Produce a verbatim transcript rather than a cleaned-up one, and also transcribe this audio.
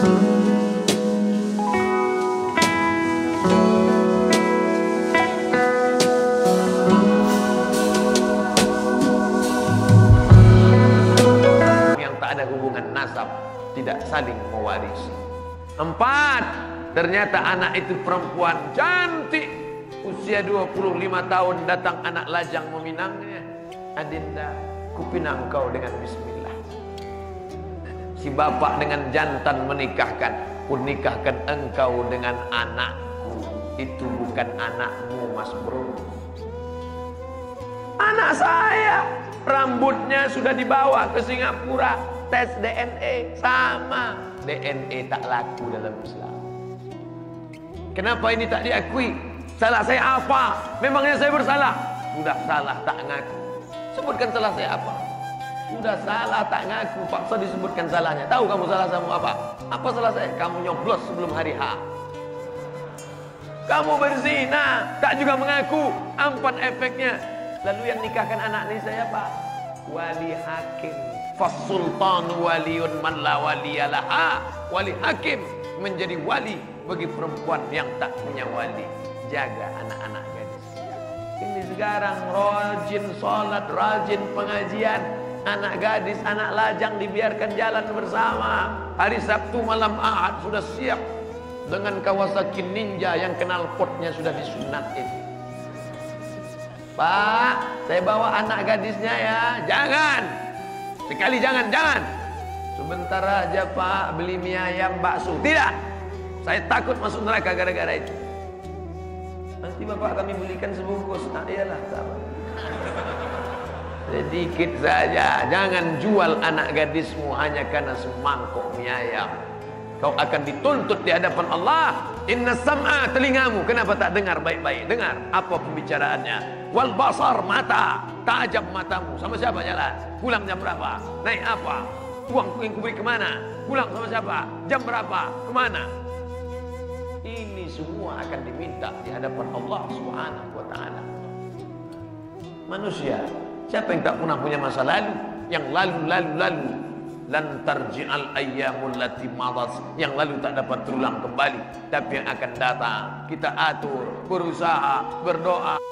Yang tak ada hubungan nasab, tidak saling mewarisi. Empat, ternyata anak itu perempuan cantik, usia dua puluh lima tahun, datang anak lajang meminangnya. Adinda, kupinang kau dengan bismillah. Si bapak dengan jantan menikahkan, kunikahkan engkau dengan anakku. Itu bukan anakmu, Mas Bro. Anak saya, rambutnya sudah dibawa ke Singapura, tes D N A, sama. D N A tak laku dalam Islam. Kenapa ini tak diakui? Salah saya apa? Memangnya saya bersalah? Sudah salah tak ngaku. Sebutkan salah saya apa? Sudah salah tak ngaku, paksa disebutkan salahnya. Tahu kamu salah kamu apa? Apa salah saya? Kamu nyoblos sebelum hari H. Kamu berzina, tak juga mengaku. Ampan efeknya. Lalu yang nikahkan anak ini saya apa? Wali hakim. Fasultanu waliyun man la waliyalaha. Wali hakim menjadi wali bagi perempuan yang tak punya wali. Jaga anak-anak gadis. Ini sekarang rajin sholat, rajin pengajian. Anak gadis, anak lajang dibiarkan jalan bersama. Hari Sabtu malam Ahad sudah siap dengan Kawasaki Ninja yang kenal potnya sudah disunat itu. Pak, saya bawa anak gadisnya ya. Jangan. Sekali jangan, jangan. Sebentar aja Pak, beli mie ayam bakso. Tidak. Saya takut masuk neraka gara-gara itu. Nanti Bapak kami belikan sebungkus. Nah, iyalah, sama. Sedikit saja. Jangan jual anak gadismu hanya karena semangkok mie ayam. Kau akan dituntut di hadapan Allah. Inna sam'a, telingamu, kenapa tak dengar baik-baik? Dengar apa pembicaraannya. Wal basar, mata, tajam matamu. Sama siapa jalan? Pulang jam berapa? Naik apa? Uang yang kuberi kemana? Pulang sama siapa? Jam berapa? Kemana? Ini semua akan diminta di hadapan Allah Subhanahu wa ta'ala. Manusia, siapa yang tak pernah punya masa lalu? Yang lalu-lalu-lalu. Lan tarji'al ayyamul lati madas, yang lalu tak dapat terulang kembali, tapi yang akan datang kita atur, berusaha, berdoa.